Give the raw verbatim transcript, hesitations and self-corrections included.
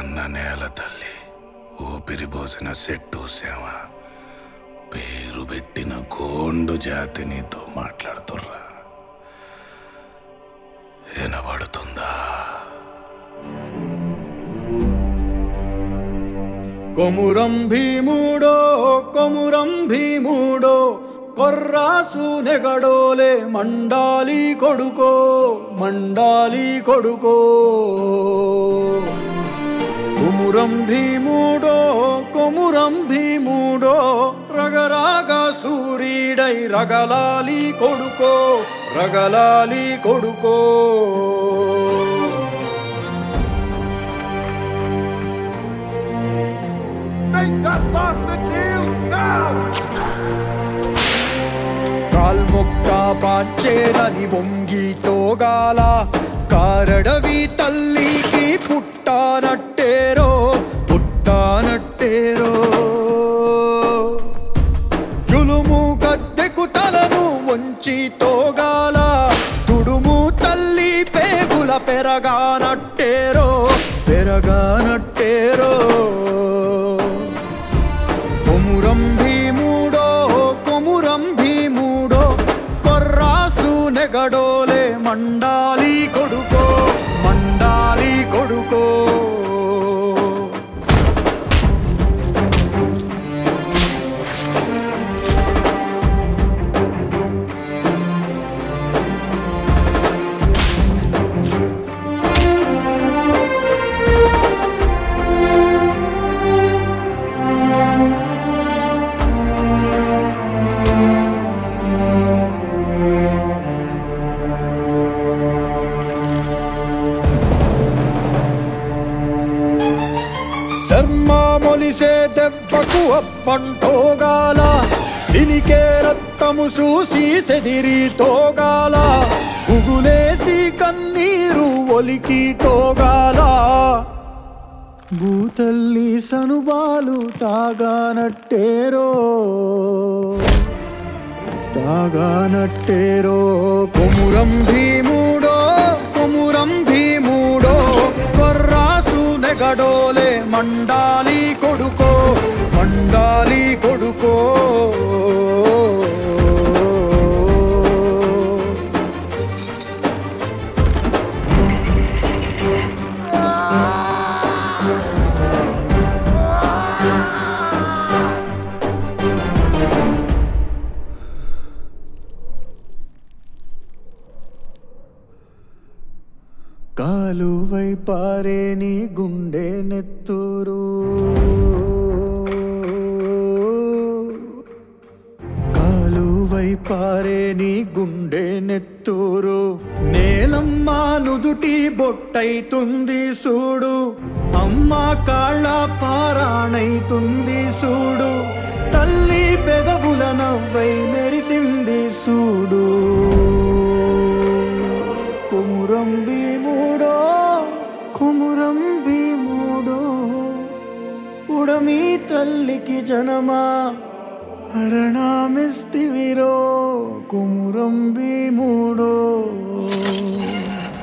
కన్న నేల తల్లి ఊపిరిపోసిన చెట్టు సేవ పేరు పెట్టిన గోండు జాతి నీతో మాట్లాడుతుర్రా వినబడుతుందా? కొమురం భీముడో కొమురం భీముడో కొర్రాసు నెగడోలే మండాలి కొడుకో మండాలి కొడుకో కొమురం భీముడో కొమురం భీముడో రగరాగా సూరీడై రగలాలి కొడుకో రగలాలి కొడుకో కాల్మొక్క పాంచేలని వంగి తోగాల కారడవి తల్లికి పుట్టానట్టేరో పుట్టానట్టేరో జులుము గద్దెకు తలను వంచి తోగాల తుడుము తల్లి పేగుల పెరగానట్టేరో పెరగానట్టేరో కొమురం భీముడో కొమురం భీముడో కొర్రాసు నెగడోలే మండాలి కొడుకో మండాలి కొడుకో శర్మా మొలిసే దెబ్బకు అప్పంటోగాల సినికే రక్తము చూసి సెదిరి తోగాల ఉగులేసి కన్నీరు ఒలికి తోగాల భూతల్లి సనుబాలు తాగానట్టేరో తాగానట్టేరో కొమురం భీముడో కొమురం భీముడో కొర్రాసు నెగడోలే మండాలి కొడుకో మండాలి కొడుకో కాలువై పారే నీ గుండె నెత్తూరు కాలువై పారే నీ గుండె నెత్తూరు నేలమ్మ నుదుటి బొట్టైతుంది సూడు అమ్మ కాళ్ళ పారాణైతుంది సూడు తల్లి పెదవుల నవ్వై మెరిసింది సూడు కొమురం భీముడో కొమురం భీముడో ఉడమి తల్లికి జనమా హరణమిస్తివిరో కొమురం భీముడో.